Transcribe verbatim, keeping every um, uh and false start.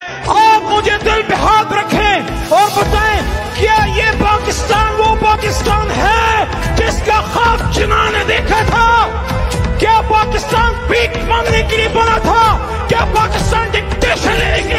आप मुझे दिल पे हाथ रखें और बताएं, क्या ये पाकिस्तान वो पाकिस्तान है जिसका ख्वाब जिन्ना ने देखा था? क्या पाकिस्तान भीख मांगने के लिए बना था? क्या पाकिस्तान डिक्टेशन लेने के